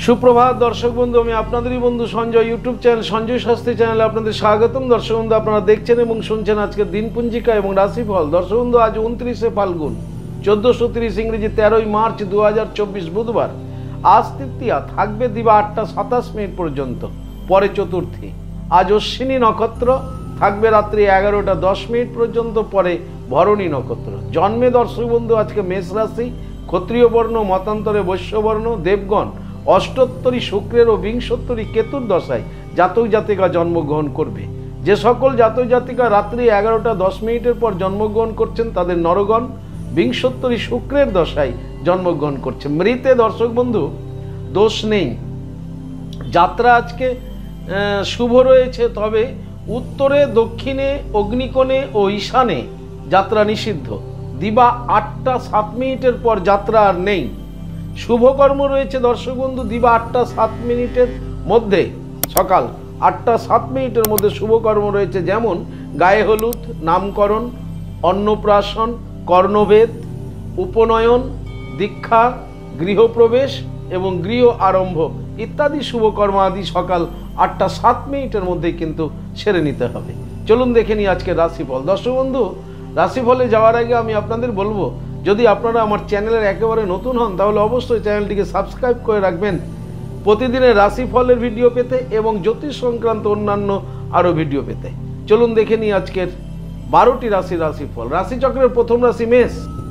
সুপ্রভাত দর্শক বন্ধু, আমি আপনাদেরই বন্ধু সঞ্জয়। ইউটিউব চ্যানেল সঞ্জয় শাস্ত্রী চ্যানেলে আপনাদের স্বাগতম। দর্শক বন্ধু, আপনারা দেখছেন এবং শুনছেন আজকের দিনপঞ্জিকা এবং রাশিফল। দর্শক বন্ধু, আজ 29শে ফাল্গুন 1430 ইংরেজি 13ই মার্চ 2024 বুধবার। আজ তৃতীয়া, থাকবে দিবা 8টা 27 মিনিট পর্যন্ত, পরে চতুর্থী। আজ অশ্বিনী নক্ষত্র, থাকবে রাত্রি 11টা 10 মিনিট পর্যন্ত, পরে ভরণী নক্ষত্র। জন্মে দর্শক বন্ধু আজকে মেষ রাশি, ক্ষত্রিয় বর্ণ, মতান্তরে বৈশ্য বর্ণ, দেবগণ অষ্টোত্তরী শুক্রের ও বিংশোত্তরী কেতুর দশায় জাতক জাতিকা জন্মগ্রহণ করবে। যে সকল জাতক জাতিকা রাত্রি 11টা 10 মিনিটের পর জন্মগ্রহণ করছেন তাদের নরগণ বিংশোত্তরী শুক্রের দশায় জন্মগ্রহণ করছে। মৃতে দর্শক বন্ধু দোষ নেই, যাত্রা আজকে শুভ রয়েছে, তবে উত্তরে, দক্ষিণে, অগ্নিকোণে ও ঈশানে যাত্রা নিষিদ্ধ। দিবা 8টা 7 মিনিটের পর যাত্রা আর নেই। শুভকর্ম রয়েছে দর্শক বন্ধু দিবা 8টা 7 মিনিটের মধ্যে, সকাল 8টা 7 মিনিটের মধ্যে শুভকর্ম রয়েছে, যেমন গায়ে হলুদ, নামকরণ, অন্নপ্রাশন, কর্ণভেদ, উপনয়ন, দীক্ষা, গৃহপ্রবেশ এবং গৃহ আরম্ভ ইত্যাদি শুভকর্ম আদি সকাল 8টা 7 মিনিটের মধ্যে কিন্তু সেরে নিতে হবে। চলুন দেখে নিই আজকের রাশিফল। দর্শক বন্ধু, রাশিফলে যাওয়ার আগে আমি আপনাদের বলবো, যদি আপনারা আমার চ্যানেলের একেবারে নতুন হন তাহলে অবশ্যই চ্যানেলটিকে সাবস্ক্রাইব করে রাখবেন প্রতিদিনের রাশিফলের ভিডিও পেতে এবং জ্যোতিষ সংক্রান্ত অন্যান্য আরও ভিডিও পেতে। চলুন দেখে নিই আজকের 12টি রাশির রাশিফল। রাশিচক্রের প্রথম রাশি মেষ।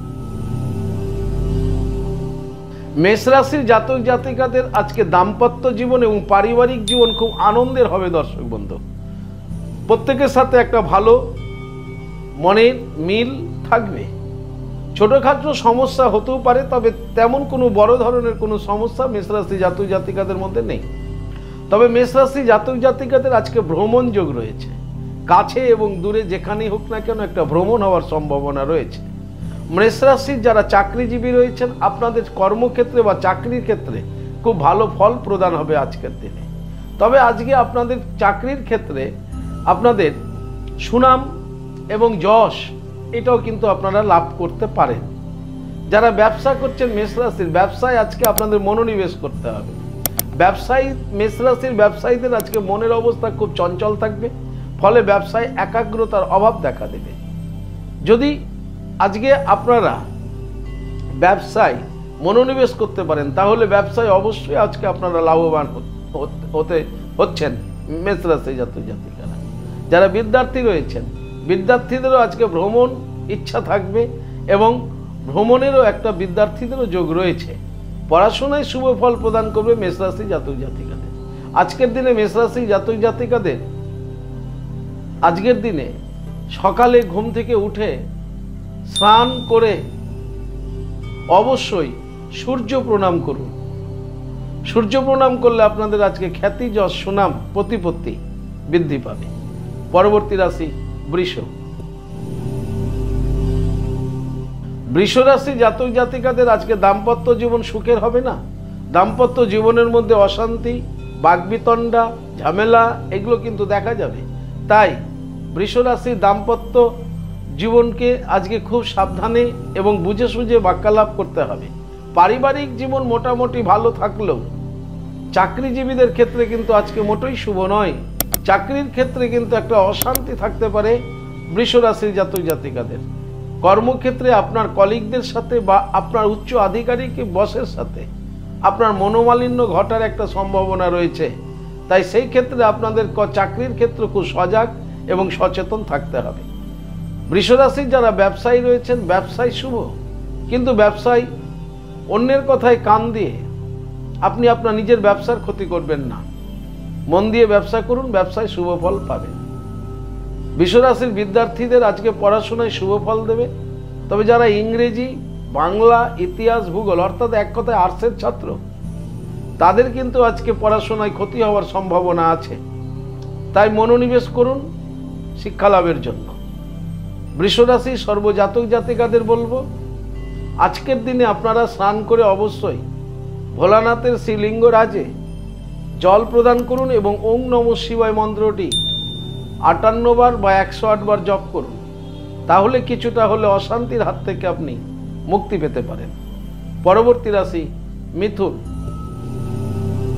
মেষ রাশির জাতক জাতিকাদের আজকে দাম্পত্য জীবন এবং পারিবারিক জীবন খুব আনন্দের হবে দর্শক বন্ধু। প্রত্যেকের সাথে একটা ভালো মনের মিল থাকবে। ছোটোখাটো সমস্যা হতেও পারে, তবে তেমন কোনো বড় ধরনের কোনো সমস্যা মেষরাশি জাতক জাতিকাদের মধ্যে নেই। তবে মেষরাশি জাতক জাতিকাদের আজকে ভ্রমণ যোগ রয়েছে। কাছে এবং দূরে যেখানেই হোক না কেন একটা ভ্রমণ হওয়ার সম্ভাবনা রয়েছে। মেষরাশির যারা চাকরিজীবী রয়েছেন, আপনাদের কর্মক্ষেত্রে বা চাকরির ক্ষেত্রে খুব ভালো ফল প্রদান হবে আজকের দিনে। তবে আজকে আপনাদের চাকরির ক্ষেত্রে আপনাদের সুনাম এবং যশ এটাও কিন্তু আপনারা লাভ করতে পারেন। যারা ব্যবসা করছেন মেষরাশির, ব্যবসায় আজকে আপনাদের মনোনিবেশ করতে হবে। ব্যবসায়ী মেষরাশির ব্যবসায়ীদের আজকে মনের অবস্থা খুব চঞ্চল থাকবে, ফলে ব্যবসায় একাগ্রতার অভাব দেখা দেবে। যদি আজকে আপনারা ব্যবসায় মনোনিবেশ করতে পারেন তাহলে ব্যবসায় অবশ্যই আজকে আপনারা লাভবান হচ্ছেন মেষরাশি জাতক জাতিকারা। যারা বিদ্যার্থী রয়েছেন, বিদ্যার্থীদেরও আজকে ভ্রমণ ইচ্ছা থাকবে এবং ভ্রমণেরও একটা বিদ্যার্থীদেরও যোগ রয়েছে। পড়াশোনায় শুভ ফল প্রদান করবে মেষরাশি জাতক জাতিকাদের। আজকের দিনে মেষরাশি জাতক জাতিকাদের আজকের দিনে সকালে ঘুম থেকে উঠে স্নান করে অবশ্যই সূর্য প্রণাম করুন। সূর্য প্রণাম করলে আপনাদের আজকে খ্যাতি, যশ, সুনাম, প্রতিপত্তি বৃদ্ধি পাবে। পরবর্তী রাশি বৃষ। বৃষ রাশি জাতক জাতিকাদের আজকে দাম্পত্য জীবন সুখের হবে না। দাম্পত্য জীবনের মধ্যে অশান্তি, বাগবিতণ্ডা, ঝামেলা এগুলো কিন্তু দেখা যাবে। তাই বৃষ রাশির দাম্পত্য জীবনকে আজকে খুব সাবধানে এবং বুঝে সুঝে বাক্যালাপ করতে হবে। পারিবারিক জীবন মোটামুটি ভালো থাকলেও চাকরিজীবীদের ক্ষেত্রে কিন্তু আজকে মোটেই শুভ নয়। চাকরির ক্ষেত্রে কিন্তু একটা অশান্তি থাকতে পারে বৃষ রাশির জাতক জাতিকাদের। কর্মক্ষেত্রে আপনার কলিগদের সাথে বা আপনার উচ্চ আধিকারিক বসের সাথে আপনার মনোমালিন্য ঘটার একটা সম্ভাবনা রয়েছে। তাই সেই ক্ষেত্রে আপনাদের চাকরির ক্ষেত্রে খুব সজাগ এবং সচেতন থাকতে হবে। বৃষ রাশির যারা ব্যবসায়ী রয়েছেন, ব্যবসায় শুভ, কিন্তু ব্যবসায় অন্যের কথায় কান দিয়ে আপনি আপনার নিজের ব্যবসার ক্ষতি করবেন না। মন দিয়ে ব্যবসা করুন, ব্যবসায় শুভ ফল পাবেন। বৃষ রাশির বিদ্যার্থীদের আজকে পড়াশোনায় শুভ ফল দেবে। তবে যারা ইংরেজি, বাংলা, ইতিহাস, ভূগোল অর্থাৎ এক কথায় আর্টসের ছাত্র, তাদের কিন্তু আজকে পড়াশোনায় ক্ষতি হওয়ার সম্ভাবনা আছে। তাই মনোনিবেশ করুন শিক্ষা লাভের জন্য। বৃষ রাশির সর্বজাতক জাতিকাদের বলবো, আজকের দিনে আপনারা স্নান করে অবশ্যই ভোলানাথের শ্রীলিঙ্গ রাজে জল প্রদান করুন এবং ওং নমঃ শিবায় মন্ত্রটি 58 বার বা 108 বার জপ করুন। তাহলে কিছুটা হলে অশান্তির হাত থেকে আপনি মুক্তি পেতে পারেন। পরবর্তী রাশি মিথুন।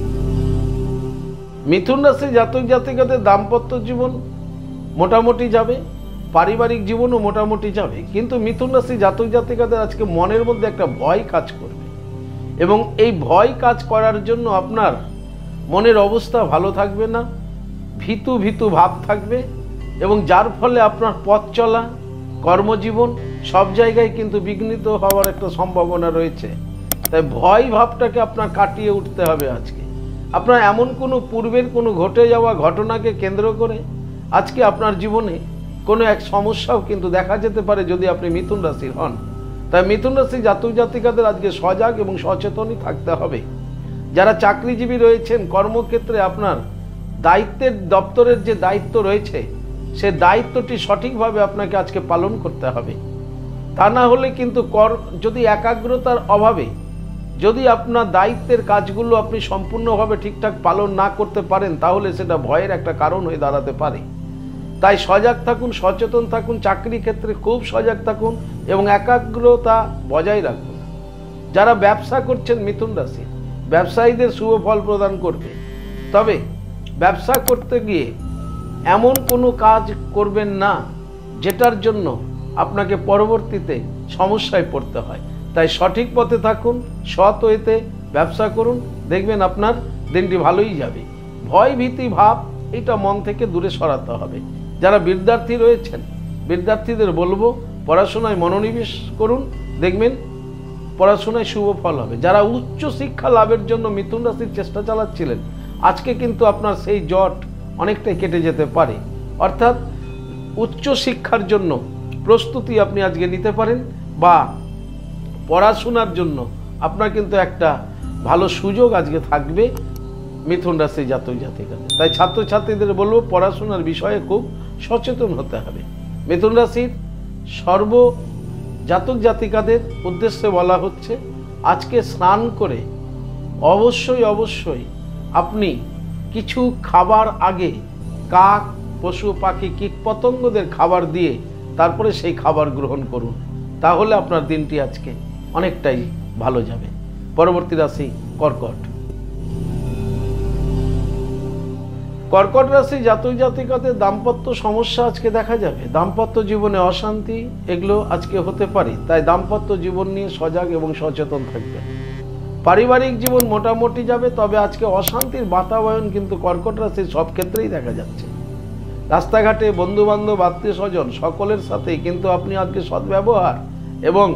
মিথুন রাশি জাতক জাতিকাদের দাম্পত্য জীবন মোটামুটি যাবে, পারিবারিক জীবনও মোটামুটি যাবে, কিন্তু মিথুন রাশি জাতক জাতিকাদের আজকে মনের মধ্যে একটা ভয় কাজ করবে এবং এই ভয় কাজ করার জন্য আপনার মনের অবস্থা ভালো থাকবে না, ভীতু ভীতু ভাব থাকবে এবং যার ফলে আপনার পথ চলা, কর্মজীবন সব জায়গায় কিন্তু বিঘ্নিত হওয়ার একটা সম্ভাবনা রয়েছে। তাই ভয় ভাবটাকে আপনার কাটিয়ে উঠতে হবে। আজকে আপনার এমন কোনো পূর্বের কোনো ঘটে যাওয়া ঘটনাকে কেন্দ্র করে আজকে আপনার জীবনে কোনো এক সমস্যাও কিন্তু দেখা যেতে পারে যদি আপনি মিথুন রাশির হন। তাই মিথুন রাশি জাতক জাতিকাদের আজকে সজাগ এবং সচেতনই থাকতে হবে। যারা চাকরিজীবী রয়েছেন, কর্মক্ষেত্রে আপনার দায়িত্বের দপ্তরের যে দায়িত্ব রয়েছে সে দায়িত্বটি সঠিকভাবে আপনাকে আজকে পালন করতে হবে। তা না হলে কিন্তু যদি একাগ্রতার অভাবে যদি আপনার দায়িত্বের কাজগুলো আপনি সম্পূর্ণভাবে ঠিকঠাক পালন না করতে পারেন তাহলে সেটা ভয়ের একটা কারণ হয়ে দাঁড়াতে পারে। তাই সজাগ থাকুন, সচেতন থাকুন, চাকরি ক্ষেত্রে খুব সজাগ থাকুন এবং একাগ্রতা বজায় রাখুন। যারা ব্যবসা করছেন মিথুন রাশি, ব্যবসায়ীদের শুভ ফল প্রদান করবে, তবে ব্যবসা করতে গিয়ে এমন কোনো কাজ করবেন না যেটার জন্য আপনাকে পরবর্তীতে সমস্যায় পড়তে হয়। তাই সঠিক পথে থাকুন, সৎ ওয়েতে ব্যবসা করুন, দেখবেন আপনার দিনটি ভালোই যাবে। ভয় ভীতি ভাব এটা মন থেকে দূরে সরাতে হবে। যারা বিদ্যার্থী রয়েছেন, বিদ্যার্থীদের বলবো পড়াশোনায় মনোনিবেশ করুন, দেখবেন পড়াশোনায় শুভ ফল হবে। যারা উচ্চ শিক্ষা লাভের জন্য মিথুন রাশির চেষ্টা চালাচ্ছিলেন, আজকে কিন্তু আপনার সেই জট অনেকটাই কেটে যেতে পারে। অর্থাৎ উচ্চ শিক্ষার জন্য প্রস্তুতি আপনি আজকে নিতে পারেন বা পড়াশোনার জন্য আপনার কিন্তু একটা ভালো সুযোগ আজকে থাকবে মিথুন রাশি জাতক জাতিকাদের। তাই ছাত্রছাত্রীদের বলবো পড়াশোনার বিষয়ে খুব সচেতন হতে হবে। মিথুন রাশির সর্ব জাতক জাতিকাদের উদ্দেশ্যে বলা হচ্ছে আজকে স্নান করে অবশ্যই আপনি কিছু খাবার আগে কাক, পশু পাখি, কীটপতঙ্গদের খাবার দিয়ে তারপরে সেই খাবার গ্রহণ করুন, তাহলে আপনার দিনটি আজকে অনেকটাই ভালো যাবে। পরবর্তী রাশি কর্কট। কর্কট রাশি জাতক জাতিকাদের দাম্পত্য সমস্যা আজকে দেখা যাবে, দাম্পত্য জীবনে অশান্তি এগুলো আজকে হতে পারে। তাই দাম্পত্য জীবন নিয়ে সজাগ এবং সচেতন থাকবে। পারিবারিক জীবন মোটামুটি যাবে, তবে আজকে অশান্তির বাতাবরণ কিন্তু কর্কট রাশির সব ক্ষেত্রেই দেখা যাচ্ছে। রাস্তাঘাটে বন্ধু বান্ধব, আত্মীয় স্বজন সকলের সাথে কিন্তু আপনি আজকে সদ্ব্যবহার এবং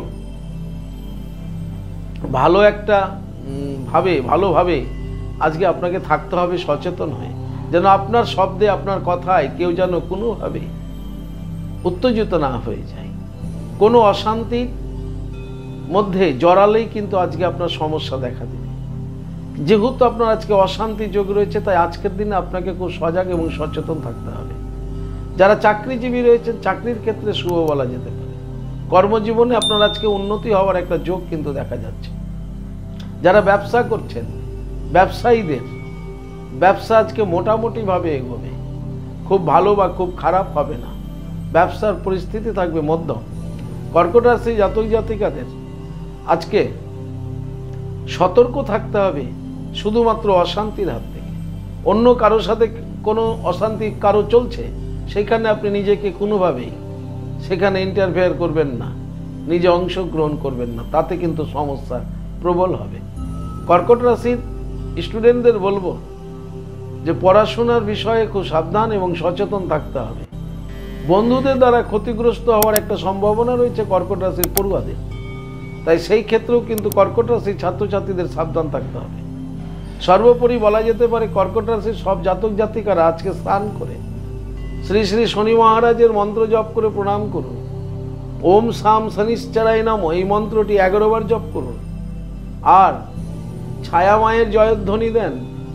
ভালোভাবে আজকে আপনাকে থাকতে হবে সচেতন হয়ে, যেন আপনার শব্দে, আপনার কথায় কেউ যেন কোনোভাবে উত্তেজিত না হয়ে যায়। কোনো অশান্তির মধ্যে জড়ালেই কিন্তু আজকে আপনার সমস্যা দেখা দেবে। যেহেতু আপনার আজকে অশান্তি যোগ রয়েছে, তাই আজকের দিনে আপনাকে খুব সজাগ এবং সচেতন থাকতে হবে। যারা চাকরিজীবী রয়েছেন, চাকরির ক্ষেত্রে শুভ বলা যেতে পারে। কর্মজীবনে আপনার আজকে উন্নতি হওয়ার একটা যোগ কিন্তু দেখা যাচ্ছে। যারা ব্যবসা করছেন, ব্যবসায়ীদের ব্যবসা আজকে মোটামুটিভাবে এগোবে, খুব ভালো বা খুব খারাপ হবে না, ব্যবসার পরিস্থিতি থাকবে মধ্যম। কর্কট রাশি জাতক জাতিকাদের আজকে সতর্ক থাকতে হবে শুধুমাত্র অশান্তির হাত থেকে। অন্য কারোর সাথে কোনো অশান্তি কারো চলছে, সেখানে আপনি নিজেকে কোনোভাবেই সেখানে ইন্টারফেয়ার করবেন না, নিজে অংশগ্রহণ করবেন না, তাতে কিন্তু সমস্যা প্রবল হবে। কর্কট রাশির স্টুডেন্টদের বলবো যে পড়াশোনার বিষয়ে খুব সাবধান এবং সচেতন থাকতে হবে। বন্ধুদের দ্বারা ক্ষতিগ্রস্ত হওয়ার একটা সম্ভাবনা রয়েছে কর্কট রাশির পড়ুয়াদের, তাই সেই ক্ষেত্রেও কিন্তু কর্কট রাশির ছাত্রছাত্রীদের সাবধান থাকতে হবে। সর্বোপরি বলা যেতে পারে কর্কট রাশির সব জাতক জাতিকারা আজকে স্নান করে শ্রী শ্রী শনি মহারাজের মন্ত্র জপ করে প্রণাম করুন। ওম সাম শনিশ্চরায় নমঃ এই মন্ত্রটি 11 বার জপ করুন। আর ছায়া মায়ের জয়ধ্বনি দেন,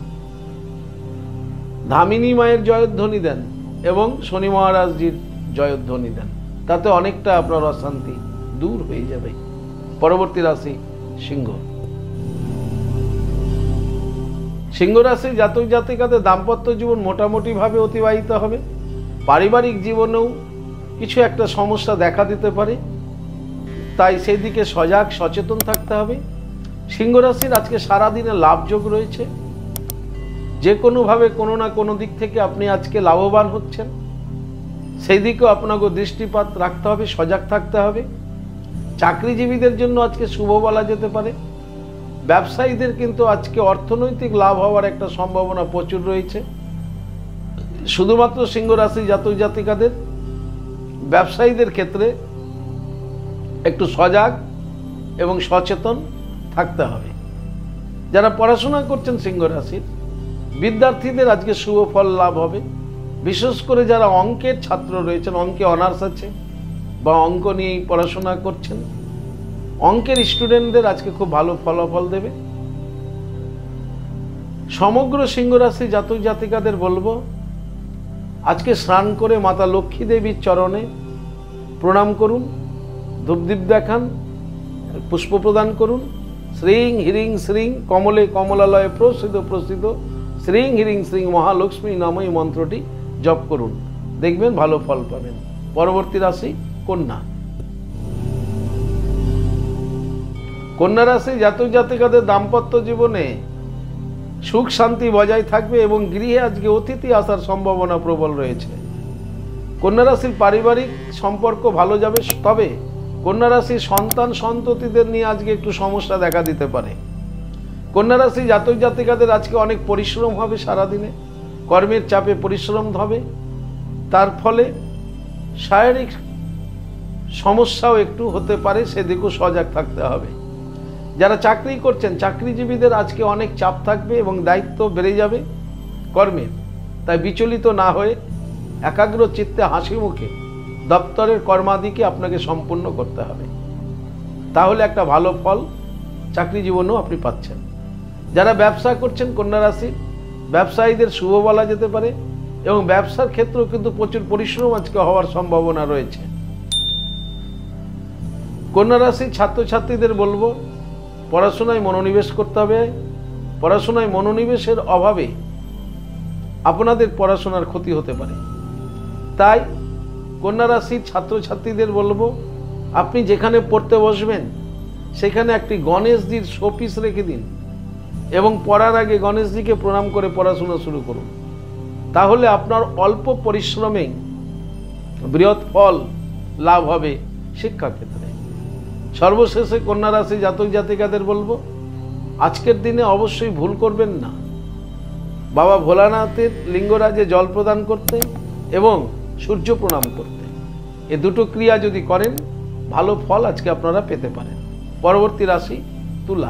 ধামিনী মায়ের জয়ধ্বনি দেন এবং শনি মহারাজজির জয়ধ্বনি দেন, তাতে অনেকটা আপনার অশান্তি দূর হয়ে যাবে। পরবর্তী রাশি সিংহ। সিংহ রাশি জাতক জাতিকাদের দাম্পত্য জীবন মোটামুটিভাবে অতিবাহিত হবে। পারিবারিক জীবনেও কিছু একটা সমস্যা দেখা দিতে পারে, তাই সেই দিকে সজাগ সচেতন থাকতে হবে। সিংহ রাশির আজকে সারাদিনে লাভযোগ রয়েছে। যে কোনোভাবে কোনো না কোনো দিক থেকে আপনি আজকে লাভবান হচ্ছেন, সেই দিকেও আপনাকে দৃষ্টিপাত রাখতে হবে, সজাগ থাকতে হবে। চাকরিজীবীদের জন্য আজকে শুভ বলা যেতে পারে। ব্যবসায়ীদের কিন্তু আজকে অর্থনৈতিক লাভ হওয়ার একটা সম্ভাবনা প্রচুর রয়েছে। শুধুমাত্র সিংহ রাশি জাতক জাতিকাদের ব্যবসায়ীদের ক্ষেত্রে একটু সজাগ এবং সচেতন থাকতে হবে। যারা পড়াশোনা করছেন সিংহ রাশির বিদ্যার্থীদের আজকে শুভ ফল লাভ হবে। বিশেষ করে যারা অঙ্কের ছাত্র রয়েছেন, অঙ্কে অনার্স আছে বা অঙ্ক নিয়েই পড়াশোনা করছেন, অঙ্কের স্টুডেন্টদের আজকে খুব ভালো ফলাফল দেবে। সমগ্র সিংহ রাশি জাতক জাতিকাদের বলবো, আজকে স্নান করে মাতা লক্ষ্মী দেবীর চরণে প্রণাম করুন, ধূপদীপ দেখান, পুষ্প প্রদান করুন। শ্রীং হিরিং শ্রীং কমলে কমলালয়ে প্রসিদ্ধ প্রসিদ্ধ শ্রীং হিরিং শ্রীং মহালক্ষ্মী নাম এই মন্ত্রটি জপ করুন, দেখবেন ভালো ফল পাবেন। পরবর্তী রাশি কন্যা। কন্যা রাশি জাতক জাতিকাদের দাম্পত্য জীবনে সুখ শান্তি বজায় থাকবে এবং গৃহে আজকে অতিথি আসার সম্ভাবনা প্রবল রয়েছে। কন্যা রাশির পারিবারিক সম্পর্ক ভালো যাবে, তবে কন্যা রাশির সন্তান সন্ততিদের নিয়ে আজকে একটু সমস্যা দেখা দিতে পারে। কন্যা রাশি জাতক জাতিকাদের আজকে অনেক পরিশ্রম হবে, সারাদিনে কর্মের চাপে পরিশ্রম হবে, তার ফলে শারীরিক সমস্যাও একটু হতে পারে, সেদিকেও সজাগ থাকতে হবে। যারা চাকরি করছেন চাকরিজীবীদের আজকে অনেক চাপ থাকবে এবং দায়িত্ব বেড়ে যাবে কর্মের, তাই বিচলিত না হয়ে একাগ্র চিত্তে হাসি মুখে দপ্তরের কর্মাদিকে আপনাকে সম্পূর্ণ করতে হবে, তাহলে একটা ভালো ফল চাকরি জীবনেও আপনি পাচ্ছেন। যারা ব্যবসা করছেন কন্যা রাশি ব্যবসায়ীদের শুভ বলা যেতে পারে এবং ব্যবসার ক্ষেত্রেও কিন্তু প্রচুর পরিশ্রম আজকে হওয়ার সম্ভাবনা রয়েছে। কন্যা রাশির ছাত্রছাত্রীদের বলবো, পড়াশোনায় মনোনিবেশ করতে হবে। পড়াশোনায় মনোনিবেশের অভাবে আপনাদের পড়াশোনার ক্ষতি হতে পারে, তাই কন্যা রাশির ছাত্রছাত্রীদের বলবো, আপনি যেখানে পড়তে বসবেন সেখানে একটি গণেশজির শোপিস রেখে দিন এবং পড়ার আগে গণেশজিকে প্রণাম করে পড়াশোনা শুরু করুন, তাহলে আপনার অল্প পরিশ্রমে বৃহৎ ফল লাভ হবে শিক্ষাক্ষেত্রে। সর্বশেষে কন্যা রাশি জাতক জাতিকাদের বলবো, আজকের দিনে অবশ্যই ভুল করবেন না বাবা ভোলানাথের লিঙ্গরাজে জল প্রদান করতে এবং সূর্য প্রণাম করতে। এ দুটো ক্রিয়া যদি করেন ভালো ফল আজকে আপনারা পেতে পারেন। পরবর্তী রাশি তুলা।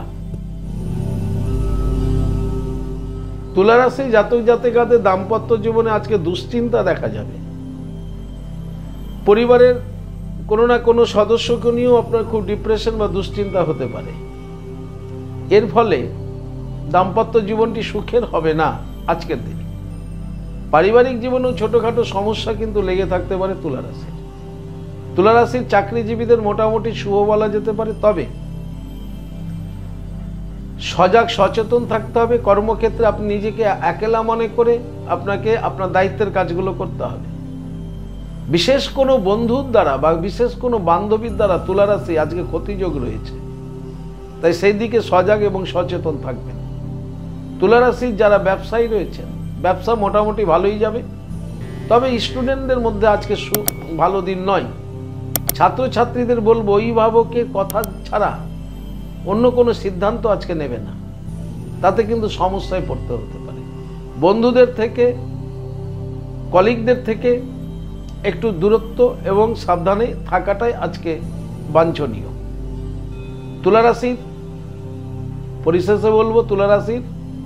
তুলা রাশি জাতক জাতিকাদের দাম্পত্য জীবনে আজকে দুশ্চিন্তা দেখা যাবে। পরিবারের কোনো না কোনো সদস্যকে নিয়েও আপনার খুব ডিপ্রেশন বা দুশ্চিন্তা হতে পারে। এর ফলে দাম্পত্য জীবনটি সুখের হবে না আজকের দিনে। পারিবারিক জীবনেও ছোটোখাটো সমস্যা কিন্তু লেগে থাকতে পারে তুলা রাশির। তুলা রাশির চাকরিজীবীদের মোটামুটি শুভ বলা যেতে পারে, তবে সজাগ সচেতন থাকতে হবে। কর্মক্ষেত্রে আপনি নিজেকে একলা মনে করে আপনাকে আপনার দায়িত্বের কাজগুলো করতে হবে। বিশেষ কোনো বন্ধুর দ্বারা বা বিশেষ কোনো বান্ধবীর দ্বারা তুলা রাশি আজকে ক্ষতিযোগ রয়েছে, তাই সেই দিকে সজাগ এবং সচেতন থাকবেন। তুলা রাশির যারা ব্যবসায়ী রয়েছেন ব্যবসা মোটামুটি ভালোই যাবে, তবে স্টুডেন্টদের মধ্যে আজকে ভালো দিন নয়। ছাত্রছাত্রীদের বলবো, অভিভাবকের কথা ছাড়া অন্য কোনো সিদ্ধান্ত আজকে নেবে না, তাতে কিন্তু সমস্যায় পড়তে হতে পারে। বন্ধুদের থেকে কলিগদের থেকে একটু দূরত্ব এবং সাবধানে থাকাটাই আজকে বাঞ্ছনীয়। তুলা রাশির পরিশেষে বলবো, তুলা রাশির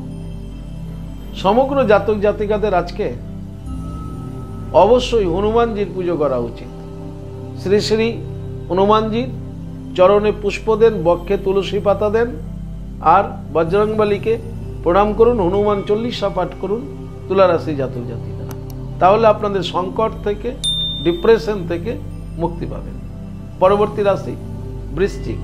সমগ্র জাতক জাতিকাদের আজকে অবশ্যই হনুমানজির পুজো করা উচিত। শ্রী শ্রী হনুমানজির চরণে পুষ্প দেন, বক্ষে তুলসী পাতা দেন আর বজরংবলীকে প্রণাম করুন, হনুমান চল্লিশা পাঠ করুন তুলা রাশি জাতক জাতিকারা, তাহলে আপনাদের সংকট থেকে ডিপ্রেশন থেকে মুক্তি পাবেন। পরবর্তী রাশি বৃশ্চিক।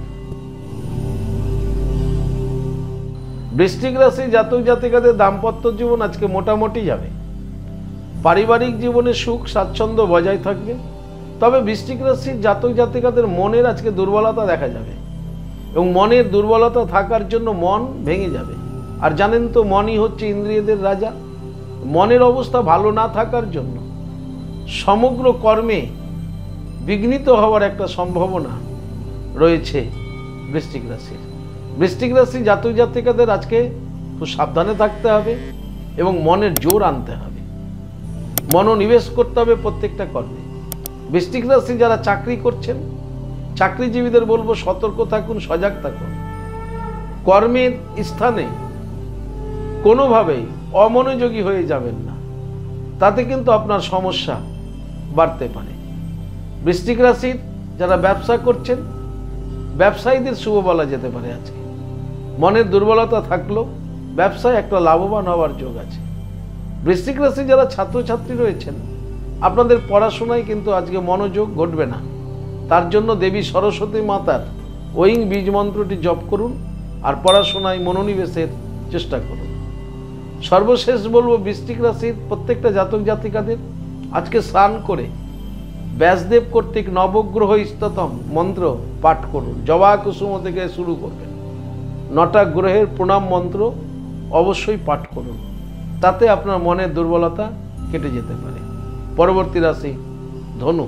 বৃশ্চিক রাশি জাতক জাতিকাদের দাম্পত্য জীবন আজকে মোটামুটি যাবে। পারিবারিক জীবনে সুখ স্বাচ্ছন্দ্য বজায় থাকবে, তবে বৃশ্চিক রাশির জাতক জাতিকাদের মনের আজকে দুর্বলতা দেখা যাবে এবং মনের দুর্বলতা থাকার জন্য মন ভেঙে যাবে। আর জানেন তো মনই হচ্ছে ইন্দ্রিয়দের রাজা। মনের অবস্থা ভালো না থাকার জন্য সমগ্র কর্মে বিঘ্নিত হওয়ার একটা সম্ভাবনা রয়েছে বৃশ্চিক রাশির। বৃশ্চিক রাশি জাতক জাতিকাদের আজকে খুব সাবধানে থাকতে হবে এবং মনের জোর আনতে হবে, মনোনিবেশ করতে হবে প্রত্যেকটা কর্মে। বৃশ্চিক রাশি যারা চাকরি করছেন, চাকরিজীবীদের বলবো সতর্ক থাকুন, সজাগ থাকুন। কর্মের স্থানে কোনোভাবেই অমনোযোগী হয়ে যাবেন না, তাতে কিন্তু আপনার সমস্যা বাড়তে পারে। বৃশ্চিক রাশির যারা ব্যবসা করছেন, ব্যবসায়ীদের শুভ বলা যেতে পারে আজকে। মনের দুর্বলতা থাকলেও ব্যবসায় একটা লাভবান হওয়ার যোগ আছে। বৃশ্চিক রাশি যারা ছাত্রছাত্রী রয়েছেন, আপনাদের পড়াশোনায় কিন্তু আজকে মনোযোগ ঘটবে না। তার জন্য দেবী সরস্বতী মাতার ওয়িং বীজ মন্ত্রটি জপ করুন আর পড়াশোনায় মনোনিবেশের চেষ্টা করুন। সর্বশেষ বলবো, বৃশ্চিক রাশির প্রত্যেকটা জাতক জাতিকাদের আজকে স্নান করে ব্যাসদেব কর্তৃক নবগ্রহ স্তোত্র মন্ত্র পাঠ করুন। জবা কুসুম থেকে শুরু করবেন, 9টা গ্রহের প্রণাম মন্ত্র অবশ্যই পাঠ করুন, তাতে আপনার মনের দুর্বলতা কেটে যেতে পারে। পরবর্তী রাশি ধনু।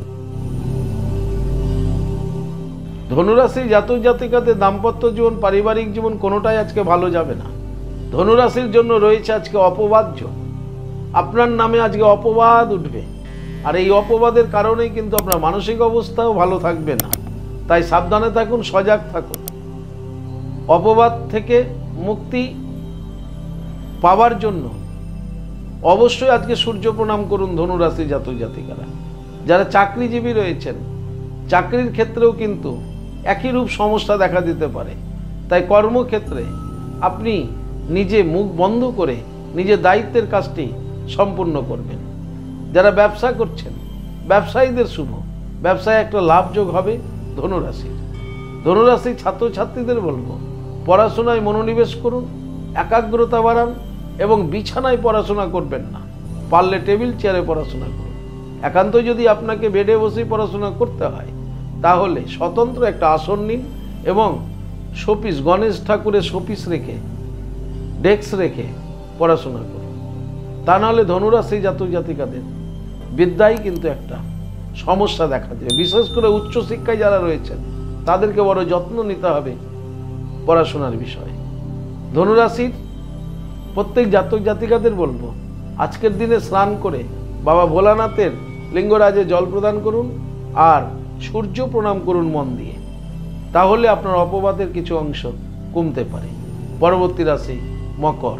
ধনুরাশির জাতক জাতিকাদের দাম্পত্য জীবন, পারিবারিক জীবন কোনোটাই আজকে ভালো যাবে না। ধনুরাশির জন্য রয়েছে আজকে অপবাদ যোগ। আপনার নামে আজকে অপবাদ উঠবে, আর এই অপবাদের কারণেই কিন্তু আপনার মানসিক অবস্থাও ভালো থাকবে না। তাই সাবধানে থাকুন, সজাগ থাকুন। অপবাদ থেকে মুক্তি পাওয়ার জন্য অবশ্যই আজকে সূর্য প্রণাম করুন ধনুরাশি জাতক জাতিকারা। যারা চাকরিজীবী রয়েছেন, চাকরির ক্ষেত্রেও কিন্তু একই রূপ সমস্যা দেখা দিতে পারে। তাই কর্মক্ষেত্রে আপনি নিজে মুখ বন্ধ করে নিজের দায়িত্বের কাজটি সম্পূর্ণ করবেন। যারা ব্যবসা করছেন, ব্যবসায়ীদের শুভ, ব্যবসায় একটা লাভযোগ হবে ধনুরাশির। ধনুরাশির ছাত্রছাত্রীদের বলবো, পড়াশোনায় মনোনিবেশ করুন, একাগ্রতা বাড়ান এবং বিছানায় পড়াশোনা করবেন না, পারলে টেবিল চেয়ারে পড়াশোনা করুন। একান্ত যদি আপনাকে বেডে বসেই পড়াশোনা করতে হয়, তাহলে স্বতন্ত্র একটা আসন নিন এবং শোপিস, গণেশ ঠাকুরের শোপিস রেখে, ডেস্ক রেখে পড়াশোনা করুন। তা নাহলে ধনুরাশি জাতক জাতিকাদের বিদ্যায় কিন্তু একটা সমস্যা দেখা দেবে। বিশেষ করে উচ্চশিক্ষায় যারা রয়েছেন, তাদেরকে বড় যত্ন নিতে হবে পড়াশোনার বিষয়ে। ধনুরাশির প্রত্যেক জাতক জাতিকাদের বলবো, আজকের দিনে স্নান করে বাবা ভোলানাথের লিঙ্গরাজে জল প্রদান করুন আর সূর্য প্রণাম করুন মন দিয়ে, তাহলে আপনার অপবাদের কিছু অংশ কমতে পারে। পরবর্তী রাশি মকর।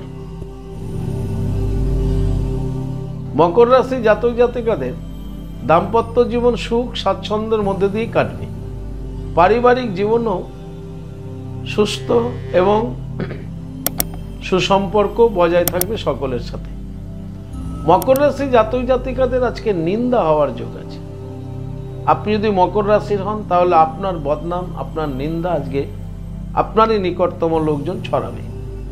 মকর রাশি জাতক জাতিকাদের দাম্পত্য জীবন সুখ স্বাচ্ছন্দ্যের মধ্যে দিয়ে কাটবে। পারিবারিক জীবনও সুস্থ এবং সুসম্পর্ক বজায় থাকবে সকলের সাথে। মকর রাশি জাতক জাতিকাদের আজকে নিন্দা হওয়ার যোগ আছে। আপনি যদি মকর রাশির হন, তাহলে আপনার বদনাম, আপনার নিন্দা আজকে আপনারই নিকটতম লোকজন ছড়াবে।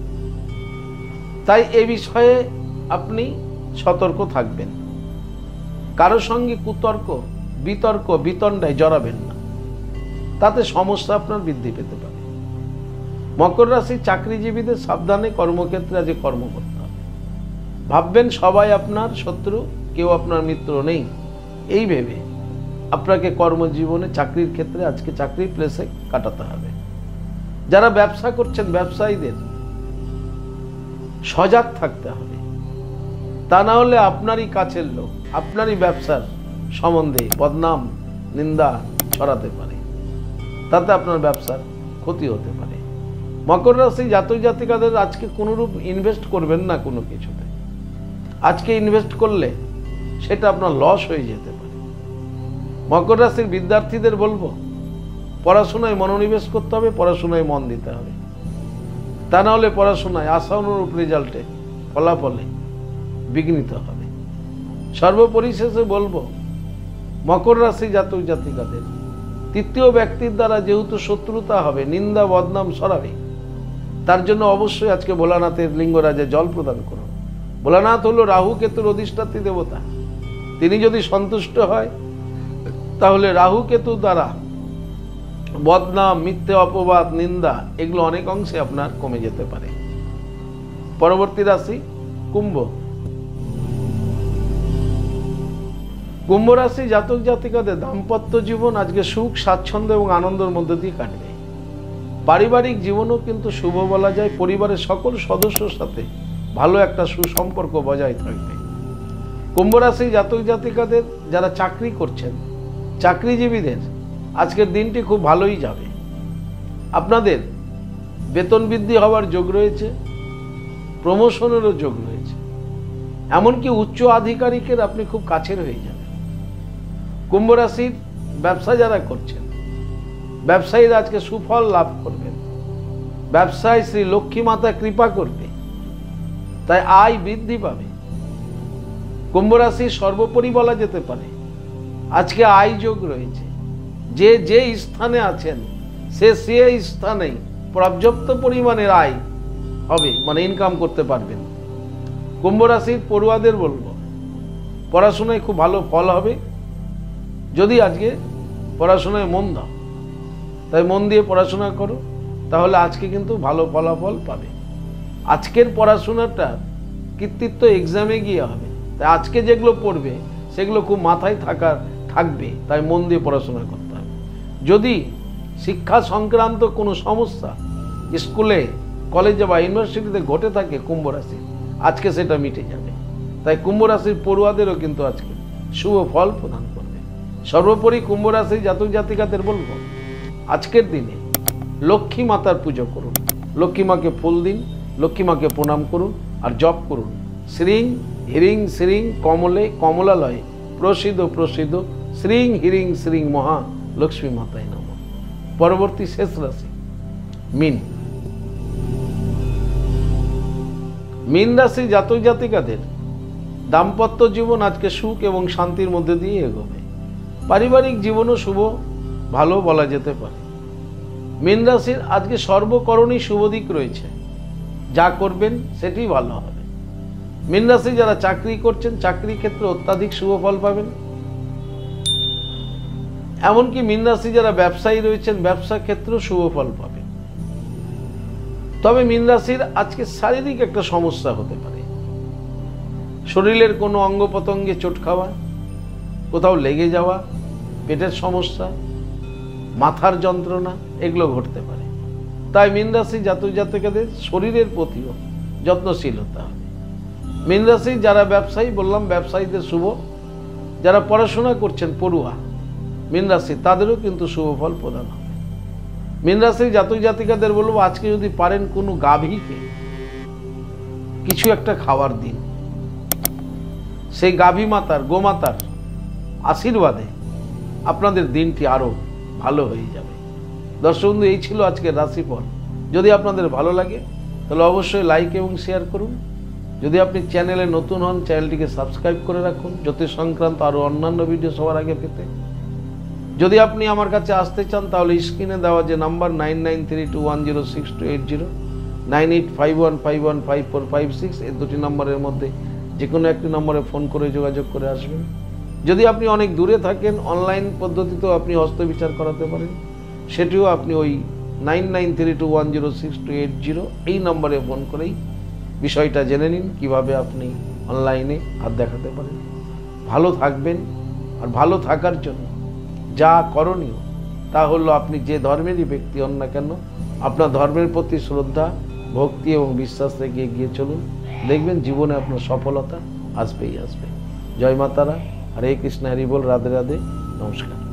তাই এ বিষয়ে আপনি সতর্ক থাকবেন। কারো সঙ্গে কুতর্ক, বিতর্ক, বিতণ্ডায় জড়াবেন না, তাতে সমস্যা আপনার বৃদ্ধি পেতে পারে। মকর রাশির চাকরিজীবীদের সাবধানে কর্মক্ষেত্রে আজকে কর্ম করতে হবে। ভাববেন সবাই আপনার শত্রু, কেউ আপনার মিত্র নেই, এই ভেবে আপনাকে কর্মজীবনে, চাকরির ক্ষেত্রে আজকে চাকরির প্লেসে কাটাতে হবে। যারা ব্যবসা করছেন, ব্যবসায়ীদের সজাগ থাকতে হবে, তা না হলে আপনারই কাছের লোক আপনারই ব্যবসার সম্বন্ধে বদনাম, নিন্দা ছড়াতে পারে, তাতে আপনার ব্যবসার ক্ষতি হতে পারে। মকর রাশি জাতক জাতিকাদের আজকে কোনোরূপ ইনভেস্ট করবেন না কোনো কিছুতে। আজকে ইনভেস্ট করলে সেটা আপনার লস হয়ে যেতে পারে। মকর রাশির বিদ্যার্থীদের বলবো, পড়াশোনায় মনোনিবেশ করতে হবে, পড়াশোনায় মন দিতে হবে, তা না হলে পড়াশোনায় আশানুরূপ রেজাল্টে, ফলাফলে বিঘ্নিত হবে। সর্বপরিশেষে বলবো, মকর রাশি জাতক জাতিকাদের তৃতীয় ব্যক্তির দ্বারা যেহেতু শত্রুতা হবে, নিন্দা বদনাম ছড়াবে, তার জন্য অবশ্যই আজকে ভোলানাথের লিঙ্গরাজে জল প্রদান করুন। ভোলানাথ হলো রাহু কেতুর অধিষ্ঠাত্রী দেবতা। তিনি যদি সন্তুষ্ট হয়, তাহলে রাহু কেতু দ্বারা বদনাম, মিথ্যে অপবাদ, নিন্দা এগুলো অনেক অংশে আপনার কমে যেতে পারে। পরবর্তী রাশি কুম্ভ। কুম্ভ রাশি জাতক জাতিকাদের দাম্পত্য জীবন আজকে সুখ স্বাচ্ছন্দ্য এবং আনন্দের মধ্যে দিয়ে কাটবে। পারিবারিক জীবনও কিন্তু শুভ বলা যায়। পরিবারের সকল সদস্যর সাথে ভালো একটা সুসম্পর্ক বজায় থাকবে। কুম্ভ রাশি জাতক জাতিকাদের যারা চাকরি করছেন, চাকরিজীবীদের আজকের দিনটি খুব ভালোই যাবে। আপনাদের বেতন বৃদ্ধি হওয়ার যোগ রয়েছে, প্রমোশনেরও যোগ রয়েছে, এমনকি উচ্চ আধিকারিকের আপনি খুব কাছের হয়ে যাবেন। কুম্ভ রাশির ব্যবসা যারা করছেন, ব্যবসায়ীরা আজকে সুফল লাভ করবেন। ব্যবসায় শ্রী লক্ষ্মী মাতা কৃপা করবে, তাই আয় বৃদ্ধি পাবে। কুম্ভ রাশি সর্বোপরি বলা যেতে পারে আজকে আয় যোগ রয়েছে। যে যে স্থানে আছেন সে স্থানেই পর্যাপ্ত পরিমাণের আয় হবে, মানে ইনকাম করতে পারবেন। কুম্ভ রাশির পড়ুয়াদের বলবো পড়াশোনায় খুব ভালো ফল হবে। যদি আজকে পড়াশোনায় মন দাও, তাই মন দিয়ে পড়াশোনা করো, তাহলে আজকে কিন্তু ভালো ফলাফল পাবে। আজকের পড়াশোনাটা কৃতিত্ব এক্সামে গিয়ে হবে, তাই আজকে যেগুলো পড়বে সেগুলো খুব মাথায় থাকবে, তাই মন দিয়ে পড়াশোনা করতে হবে। যদি শিক্ষা সংক্রান্ত কোনো সমস্যা স্কুলে, কলেজে বা ইউনিভার্সিটিতে ঘটে থাকে কুম্ভ রাশির, আজকে সেটা মিটে যাবে। তাই কুম্ভ রাশির পড়ুয়াদেরও কিন্তু আজকে শুভ ফল প্রদান করবে। সর্বোপরি কুম্ভ রাশির জাতক জাতিকাদের বলবো আজকের দিনে লক্ষ্মী মাতার পুজো করুন, লক্ষ্মী মাকে ফুল দিন, লক্ষ্মী মাকে প্রণাম করুন আর জপ করুন শ্রীং হিরিং শ্রীং কমলে কমলালয়ে প্রসিদ্ধ প্রসিদ্ধ শ্রীং হিরিং শ্রীং মহা লক্ষ্মী মাতায় নমঃ। পরবর্তী শেষ রাশি মীন। মীন রাশি জাতক জাতিকাদের দাম্পত্য জীবন আজকে সুখ এবং শান্তির মধ্যে দিয়ে এগোবে। পারিবারিক জীবনও শুভ ভালো বলা যেতে পারে। মীন রাশির আজকে সর্বকরণই শুভ দিক রয়েছে, যা করবেন সেটি ভালো হবে। মীন রাশি যারা চাকরি করছেন, চাকরি ক্ষেত্রে অত্যাধিক শুভ ফল পাবেন। এমনকি মীন রাশি যারা ব্যবসায়ী রয়েছেন, ব্যবসা ক্ষেত্রেও শুভ ফল পাবেন। তবে মীন রাশির আজকে শারীরিক একটা সমস্যা হতে পারে। শরীরের কোনো অঙ্গ প্রত্যঙ্গে চোট খাওয়া, কোথাও লেগে যাওয়া, পেটের সমস্যা, মাথার যন্ত্রণা, এগুলো ঘটতে পারে। তাই মীন রাশি জাতক জাতিকাদের শরীরের প্রতিও যত্নশীল হতে হবে। মীন রাশি যারা ব্যবসায়ী, বললাম ব্যবসায়ীদের শুভ। যারা পড়াশোনা করছেন পড়ুয়া মীন রাশি, তাদেরও কিন্তু শুভ ফল প্রদান হবে। মীন রাশির জাতক জাতিকাদের বলবো আজকে যদি পারেন কোনো গাভীকে কিছু একটা খাওয়ার দিন, সেই গাভী মাতার, গোমাতার আশীর্বাদে আপনাদের দিনটি আরো ভালো হয়ে যাবে। দর্শক বন্ধু, এই ছিল আজকের রাশিফল। যদি আপনাদের ভালো লাগে তাহলে অবশ্যই লাইক এবং শেয়ার করুন। যদি আপনি চ্যানেলে নতুন হন, চ্যানেলটিকে সাবস্ক্রাইব করে রাখুন জ্যোতিষ সংক্রান্ত আরও অন্যান্য ভিডিও সবার আগে পেতে। যদি আপনি আমার কাছে আসতে চান তাহলে স্ক্রিনে দেওয়া যে নাম্বার 9932106280, 9851515456, এই দুটি নম্বরের মধ্যে যে কোনো একটি নম্বরে ফোন করে যোগাযোগ করে আসবেন। যদি আপনি অনেক দূরে থাকেন, অনলাইন পদ্ধতিতেও আপনি হস্তবিচার করাতে পারেন, সেটিও আপনি ওই 9932106280 এই নম্বরে ফোন করেই বিষয়টা জেনে নিন কিভাবে আপনি অনলাইনে হাত দেখাতে পারেন। ভালো থাকবেন, আর ভালো থাকার জন্য যা করণীয় তা হলো আপনি যে ধর্মেরই ব্যক্তি হন না কেন, আপনার ধর্মের প্রতি শ্রদ্ধা, ভক্তি এবং বিশ্বাস রেখে এগিয়ে চলুন। দেখবেন জীবনে আপনার সফলতা আসবেই আসবে। জয় মাতারা, হরে কৃষ্ণ, হরি বল, রাধে রাধে, নমস্কার।